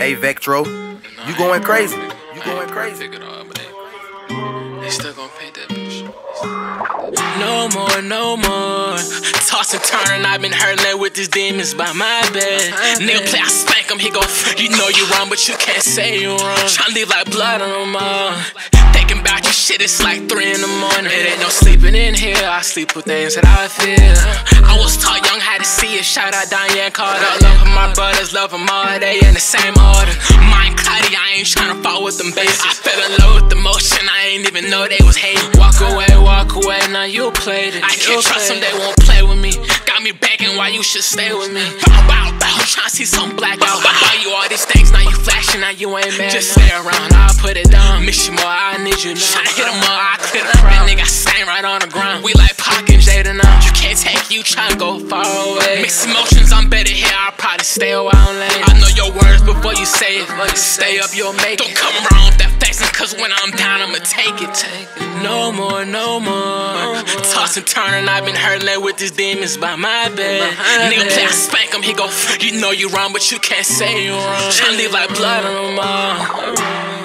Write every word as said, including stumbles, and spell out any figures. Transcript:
Hey Vectro, you going crazy. You going crazy. They still gon' pay that bitch. No more, no more. Toss and turn, I've been hurting with these demons by my bed. Nigga play, I spank him, he go, you know you wrong, but you can't say you wrong. Tryna leave like blood on them all. Thinking about your shit, it's like three in the morning. It ain't no sleeping in here, I sleep with things that I feel. I was taught young how to see it, shout out Diane Carter. Love my brothers, love them all, they in the same order. Mine cloudy, I ain't tryna fall with them bases. I fell in love with the motion, I ain't even know they was hating. Walk away, walk away, now you played it. I can't trust them, they won't play with me. Got me begging why you should stay with me. Bow, bow, bow, tryna see some black out. Buy you all these things, now you flashing, now you ain't mad. Just stay around, I'll put it down. Miss you more, I need you now. Tryna hit them all, I clear the crowd. Nigga, same right on the ground. We like Pac and Jada now. You can't take you, tryna go far away. Mixed emotions, I'm better here, I'll probably stay a while late. I know your words before you say it. Stay up, you'll make it. Don't come around with that flexing, cause when I'm down, I'ma take it. No more, no more. Toss and turn, I've been hurting with these demons by my bed. Nigga play, I spank him, he go, you know you wrong, but you can't say you wrong. Tryna leave like blood on them all.